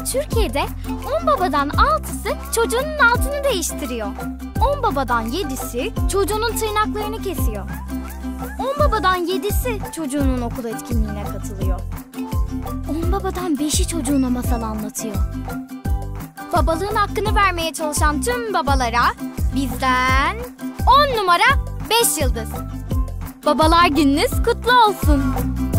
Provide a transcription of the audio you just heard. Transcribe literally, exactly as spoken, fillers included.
an Türkiye'de on babadan altısı çocuğunun altını değiştiriyor. on babadan yedisi çocuğunun tırnaklarını kesiyor. on babadan yedisi çocuğunun okul etkinliğine katılıyor. on babadan beşi çocuğuna masal anlatıyor. Babalığın hakkını vermeye çalışan tüm babalara bizden on numara beş yıldız. Babalar gününüz kutlu olsun.